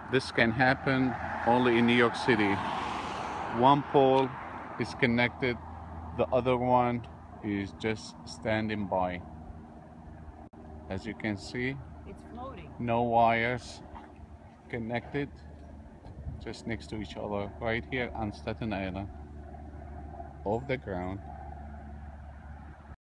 This can happen only in New York City. One pole is connected, the other one is just standing by. As you can see, It's floating. no wires connected, just next to each other, right here on Staten Island, off the ground.